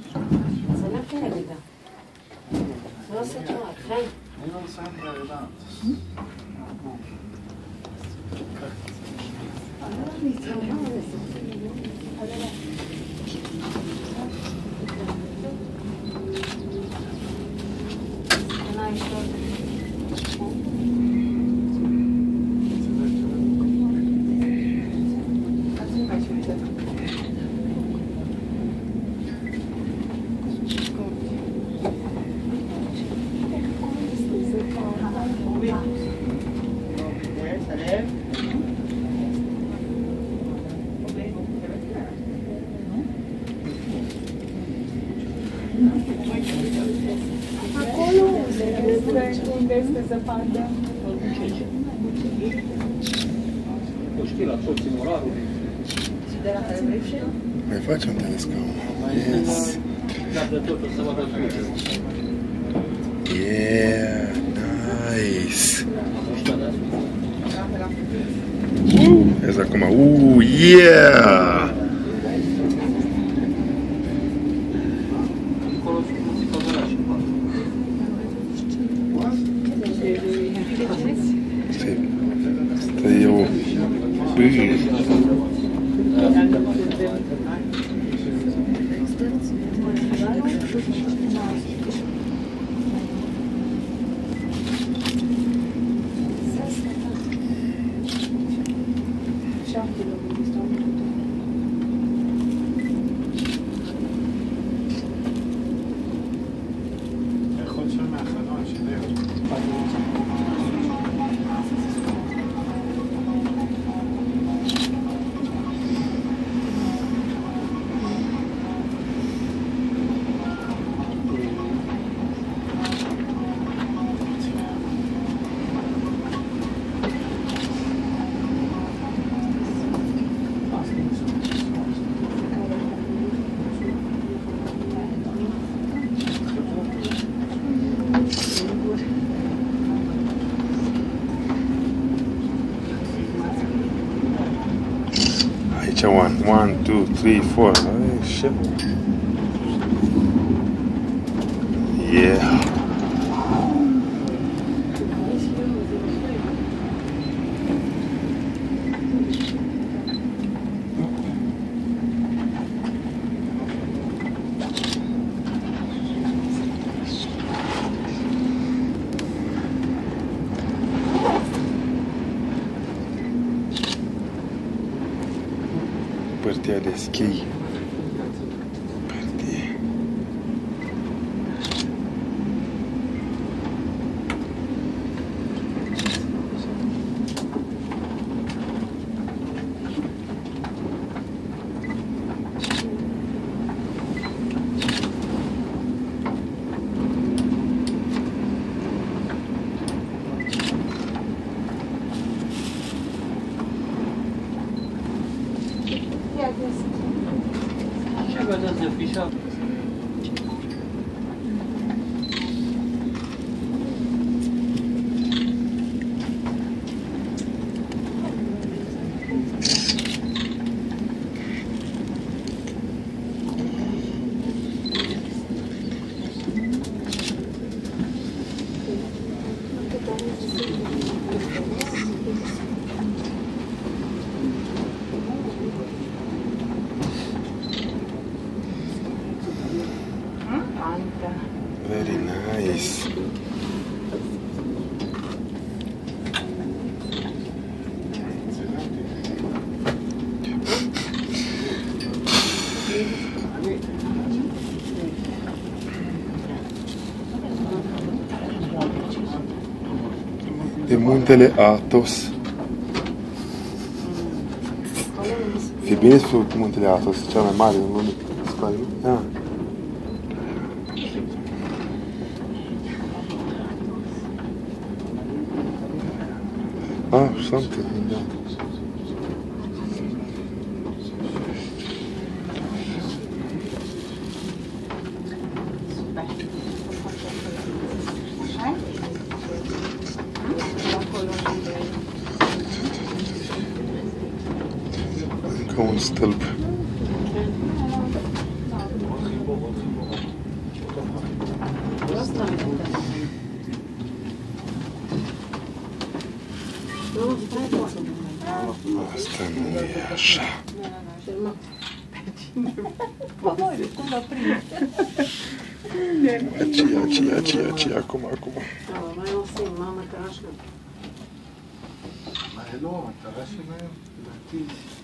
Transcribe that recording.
Sånn ferdig da. Nå så klar. Hei. Unde este zăpadă? Nu știi, la toți morarul. Mai faci un telescop. Yes. Yeah, nice. Vezi acum. Yeah! Asta e o bâră. Aici 1, 2, 3, 4. Ai, shit. Yeah. Partea de schi. Partea. Ce vedeți de fișa? Very nice. De muntele Athos. E bine spus muntele Athos, cea mai mare în lume. Ah. Ah, something in that. Încă un stâlp. Nu, stai puțin. Asta nu e așa. Aceea, acum. Mai o să mama, carașcă. Mai e nouă, dar așa mai e.